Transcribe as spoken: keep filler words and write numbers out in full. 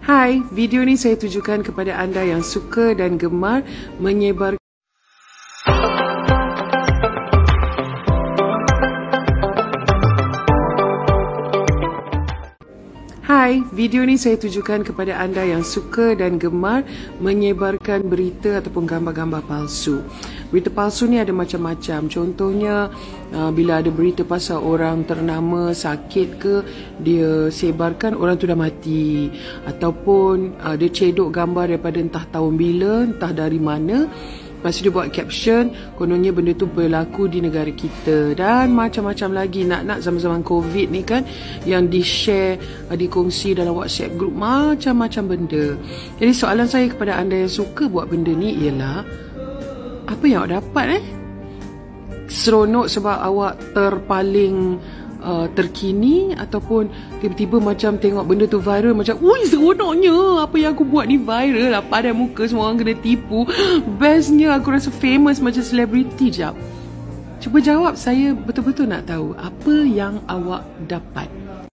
Hai, video ini saya tujukan kepada anda yang suka dan gemar menyebar Hai, video ini saya tujukan kepada anda yang suka dan gemar menyebarkan berita ataupun gambar-gambar palsu. Berita palsu ni ada macam-macam. Contohnya, uh, bila ada berita pasal orang ternama sakit ke, dia sebarkan orang tu dah mati. Ataupun uh, dia cedok gambar daripada entah tahun bila, entah dari mana. Lepas tu dia buat caption, kononnya benda tu berlaku di negara kita. Dan macam-macam lagi. Nak-nak zaman-zaman COVID ni kan, yang di-share, dikongsi dalam WhatsApp group, macam-macam benda. Jadi soalan saya kepada anda yang suka buat benda ni ialah, apa yang awak dapat eh? Seronok sebab awak terpaling uh, terkini, ataupun tiba-tiba macam tengok benda tu viral, macam ui seronoknya, apa yang aku buat ni viral lah, padan muka, semua orang kena tipu, bestnya aku rasa famous macam selebriti. Jap, cuba jawab, saya betul-betul nak tahu apa yang awak dapat.